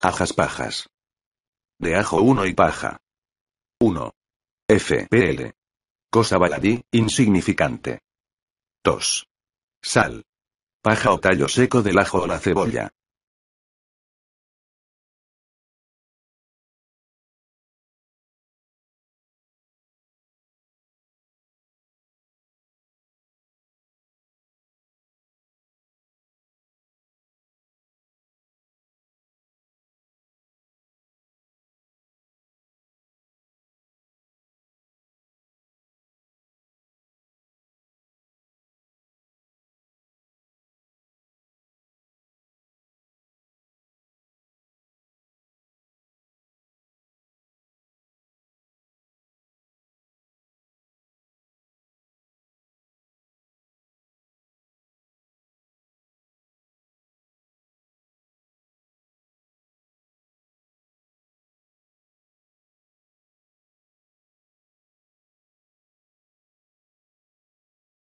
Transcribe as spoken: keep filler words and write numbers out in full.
Ajas pajas. De ajo uno y paja. uno. F P L. Cosa baladí, insignificante. dos. Sal. Paja o tallo seco del ajo o la cebolla.